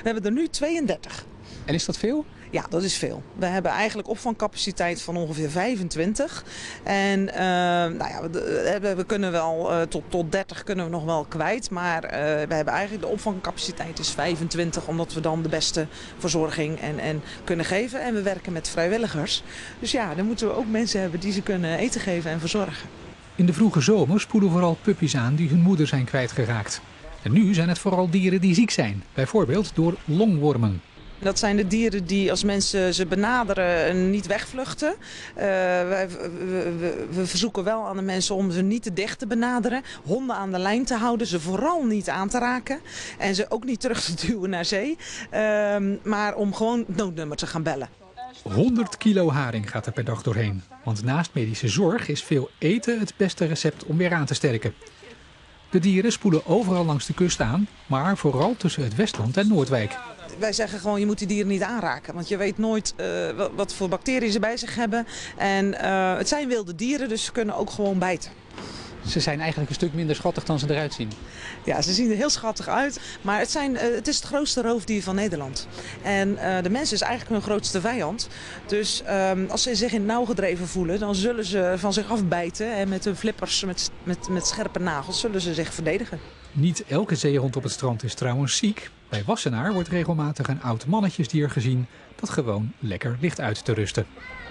We hebben er nu 32. En is dat veel? Ja, dat is veel. We hebben eigenlijk opvangcapaciteit van ongeveer 25. En we kunnen wel tot 30 kunnen we nog wel kwijt. Maar we hebben eigenlijk de opvangcapaciteit is 25. Omdat we dan de beste verzorging en kunnen geven. En we werken met vrijwilligers. Dus ja, dan moeten we ook mensen hebben die ze kunnen eten geven en verzorgen. In de vroege zomer spoelen vooral puppies aan die hun moeder zijn kwijtgeraakt. En nu zijn het vooral dieren die ziek zijn. Bijvoorbeeld door longwormen. Dat zijn de dieren die als mensen ze benaderen niet wegvluchten. We verzoeken wel aan de mensen om ze niet te dicht te benaderen. Honden aan de lijn te houden, ze vooral niet aan te raken. En ze ook niet terug te duwen naar zee. Maar om gewoon het noodnummer te gaan bellen. 100 kilo haring gaat er per dag doorheen. Want naast medische zorg is veel eten het beste recept om weer aan te sterken. De dieren spoelen overal langs de kust aan, maar vooral tussen het Westland en Noordwijk. Wij zeggen gewoon, je moet die dieren niet aanraken. Want je weet nooit wat voor bacteriën ze bij zich hebben. En het zijn wilde dieren, dus ze kunnen ook gewoon bijten. Ze zijn eigenlijk een stuk minder schattig dan ze eruit zien. Ja, ze zien er heel schattig uit. Maar het is het grootste roofdier van Nederland. En de mens is eigenlijk hun grootste vijand. Dus als ze zich in het nauw gedreven voelen, dan zullen ze van zich afbijten. En met hun flippers, met scherpe nagels, zullen ze zich verdedigen. Niet elke zeehond op het strand is trouwens ziek. Bij Wassenaar wordt regelmatig een oud mannetjesdier gezien dat gewoon lekker ligt uit te rusten.